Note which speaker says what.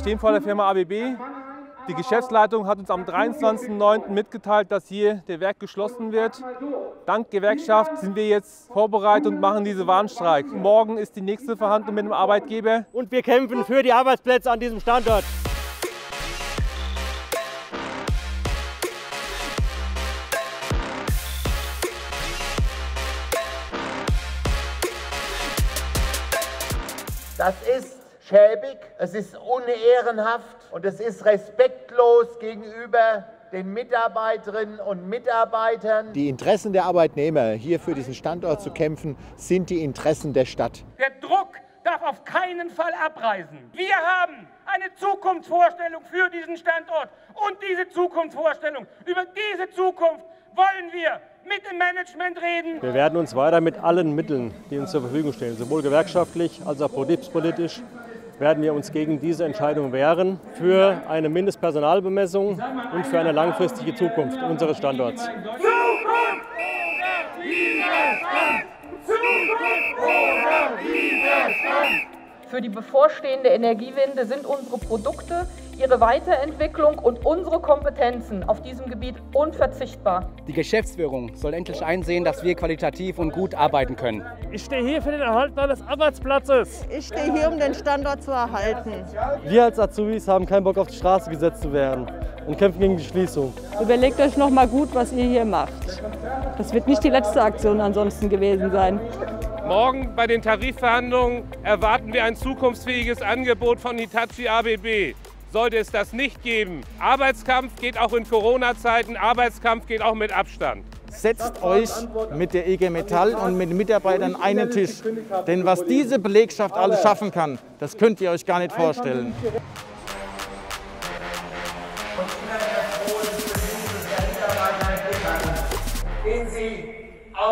Speaker 1: stehen vor der Firma ABB. Die Geschäftsleitung hat uns am 23.09. mitgeteilt, dass hier der Werk geschlossen wird. Dank Gewerkschaft sind wir jetzt vorbereitet und machen diese Warnstreik. Morgen ist die nächste Verhandlung mit dem Arbeitgeber.
Speaker 2: Und wir kämpfen für die Arbeitsplätze an diesem Standort.
Speaker 3: Das ist schäbig, es ist unehrenhaft und es ist respektlos gegenüber den Mitarbeiterinnen und Mitarbeitern.
Speaker 4: Die Interessen der Arbeitnehmer, hier für diesen Standort zu kämpfen, sind die Interessen der Stadt.
Speaker 5: Der Druck darf auf keinen Fall abreißen. Wir haben eine Zukunftsvorstellung für diesen Standort und diese Zukunftsvorstellung, über diese Zukunft wollen wir mit dem Management reden.
Speaker 2: Wir werden uns weiter mit allen Mitteln, die uns zur Verfügung stehen, sowohl gewerkschaftlich als auch betriebspolitisch, werden wir uns gegen diese Entscheidung wehren, für eine Mindestpersonalbemessung und für eine langfristige Zukunft unseres Standorts.
Speaker 5: Zukunft oder Widerstand! Zukunft oder Widerstand!
Speaker 6: Für die bevorstehende Energiewende sind unsere Produkte, ihre Weiterentwicklung und unsere Kompetenzen auf diesem Gebiet unverzichtbar.
Speaker 7: Die Geschäftsführung soll endlich einsehen, dass wir qualitativ und gut arbeiten können.
Speaker 2: Ich stehe hier für den Erhalt meines Arbeitsplatzes.
Speaker 8: Ich stehe hier, um den Standort zu erhalten.
Speaker 2: Wir als Azubis haben keinen Bock, auf die Straße gesetzt zu werden und kämpfen gegen die Schließung.
Speaker 8: Überlegt euch noch mal gut, was ihr hier macht. Das wird nicht die letzte Aktion ansonsten gewesen sein.
Speaker 9: Morgen bei den Tarifverhandlungen erwarten wir ein zukunftsfähiges Angebot von Hitachi ABB. Sollte es das nicht geben, Arbeitskampf geht auch in Corona-Zeiten, Arbeitskampf geht auch mit Abstand.
Speaker 10: Setzt euch mit der IG Metall und mit den Mitarbeitern an einen Tisch. Denn was diese Belegschaft alles schaffen kann, das könnt ihr euch gar nicht vorstellen.
Speaker 3: Gehen Sie